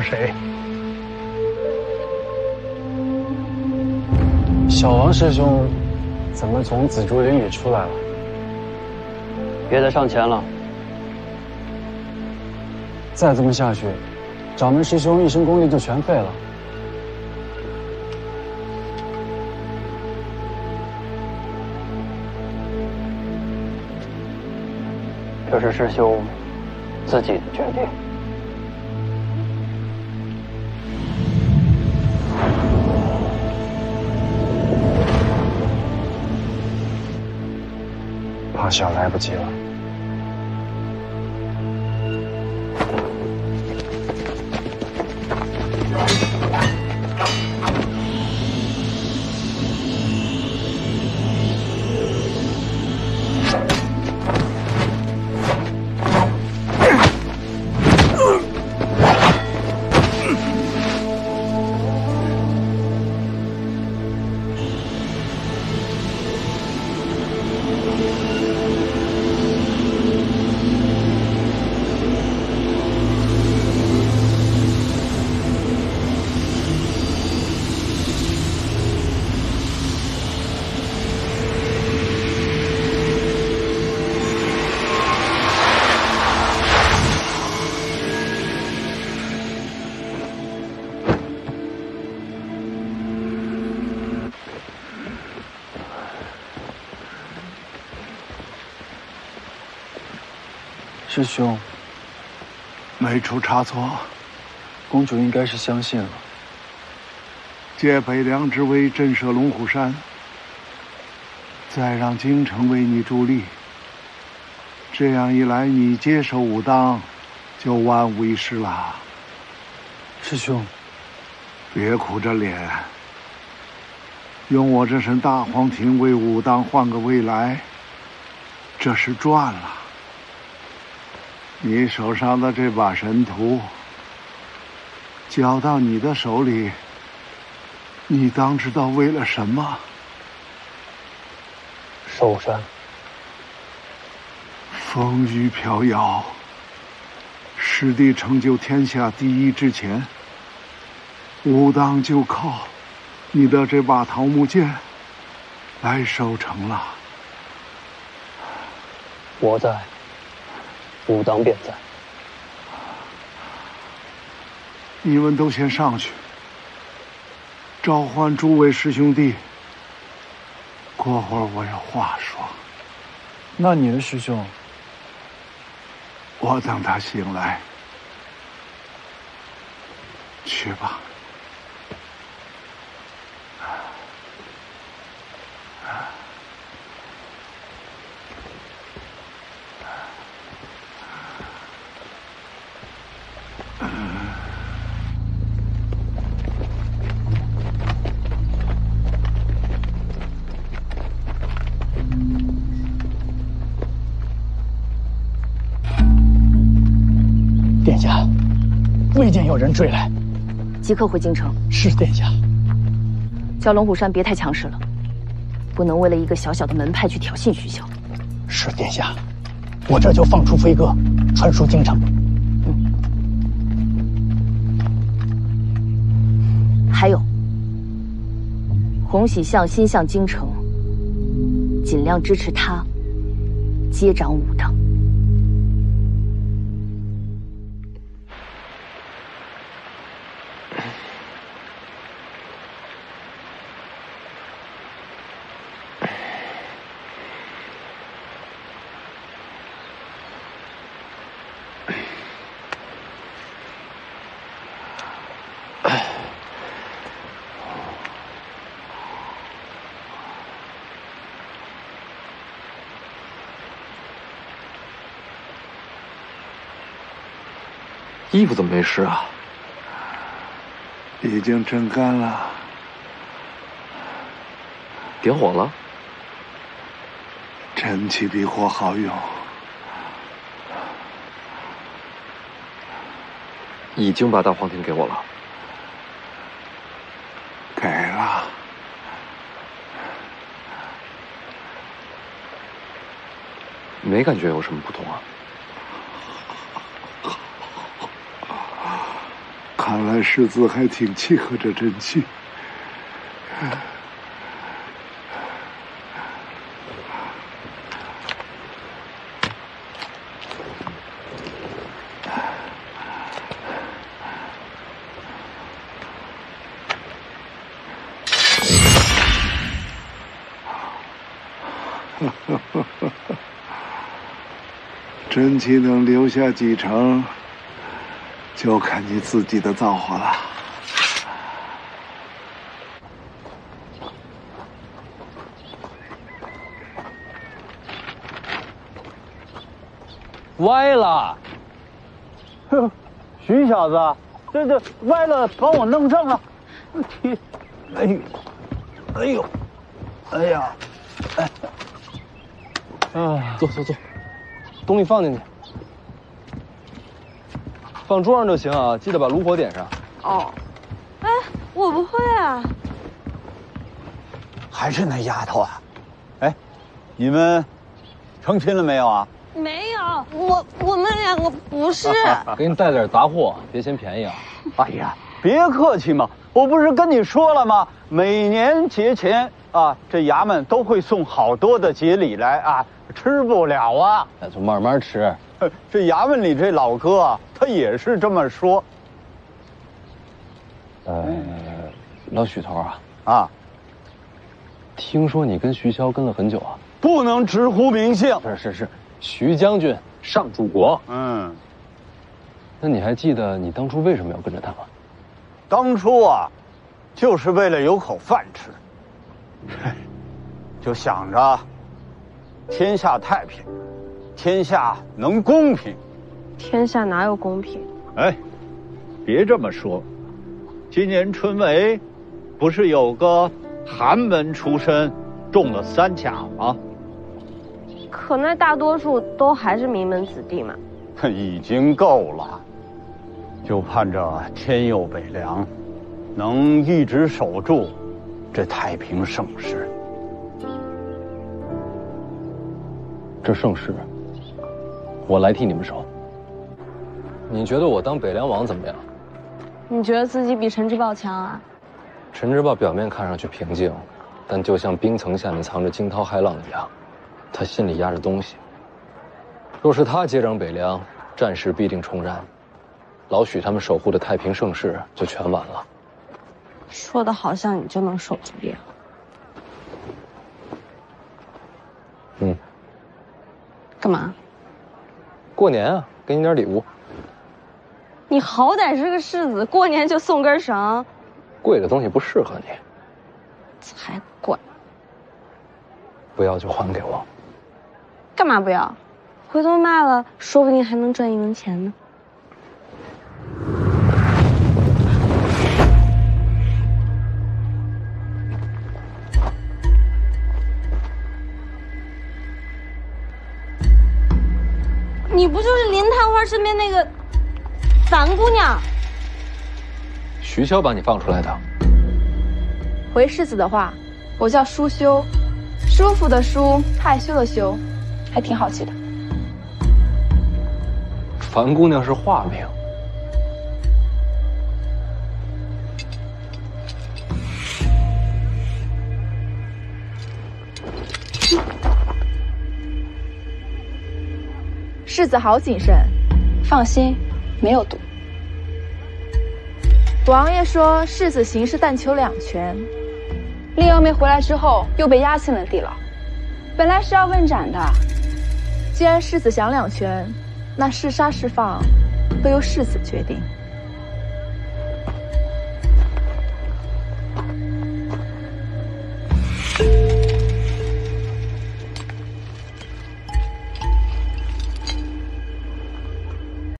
谁？小王师兄，怎么从紫竹林里出来了？ 别再上前了。 再这么下去，掌门师兄一身功力就全废了。 这是师兄自己的决定。 怕是要来不及了。师兄， 没出差错， 公主应该是相信了。 借北凉之威震慑龙虎山，再让京城为你助力。这样一来，你接手武当，就万无一失了。 师兄， 别苦着脸，用我这身大黄庭为武当换个未来，这是赚了。你手上的这把神图交到你的手里，你当知道为了什么？ 寿山。 风雨飘摇，师弟成就天下第一之前，武当就靠你的这把桃木剑来守城了。 我在，武当便在。 你们都先上去，召唤诸位师兄弟。过会儿我有话说。 那你的师兄？ 我等他醒来。去吧。 殿下，未见有人追来， 即刻回京城。 是殿下。 叫龙虎山别太强势了，不能为了一个小小的门派去挑衅徐骁。 是殿下，我这就放出飞鸽，传输京城。 还有，洪喜相心向京城，尽量支持他接掌武当。 衣服怎么没湿啊？ 已经蒸干了。 点火了？ 真气比火好用。 已经把大黄庭给我了。 给了。 没感觉有什么不同啊？ 看看来世子还挺契合这真气。真气能留下几成，就看你自己的造化了。 歪了！ 呵，徐小子，这歪了，帮我弄正了。哎呦，哎呦，哎呀，哎， 坐，东西放进去，放桌上就行啊，记得把炉火点上。 哦，哎，我不会啊。 还是那丫头啊！哎，你们成亲了没有啊？ 没有，我们两个不是。 给你带点杂货，别嫌便宜啊。 哎呀，别客气嘛，我不是跟你说了吗？每年节前啊，这衙门都会送好多的节礼来啊，吃不了啊。 那就慢慢吃。 这衙门里这老哥啊，他也是这么说。 老许头啊，听说你跟徐骁跟了很久啊？ 不能直呼名姓。 是，徐将军上主国。那你还记得你当初为什么要跟着他吗？ 当初啊，就是为了有口饭吃，就想着天下太平，天下能公平。 天下哪有公平？ 哎，别这么说。今年春闱，不是有个寒门出身中了3甲吗？ 可那大多数都还是名门子弟嘛。 已经够了，就盼着天佑北凉，能一直守住这太平盛世。 这盛世，我来替你们守。你觉得我当北凉王怎么样？ 你觉得自己比陈之豹强啊？ 陈之豹表面看上去平静，但就像冰层下面藏着惊涛骇浪一样，他心里压着东西。若是他接掌北凉，战事必定重燃，老许他们守护的太平盛世就全完了。 说的好像你就能守住一样。干嘛？ 过年啊，给你点礼物。 你好歹是个世子，过年就送根绳。 贵的东西不适合你。 才怪！ 不要就还给我。 干嘛不要？回头卖了，说不定还能赚1文钱呢。你不就是林探花身边那个樊姑娘？ 徐骁把你放出来的。 回世子的话，我叫舒修，舒服的舒，害羞的羞，还挺好记的。 樊姑娘是化名。 世子好谨慎，放心，没有毒。王爷说世子行事但求2全，令瑶梅回来之后又被押进了地牢，本来是要问斩的。既然世子想2全，那是杀是放都由世子决定。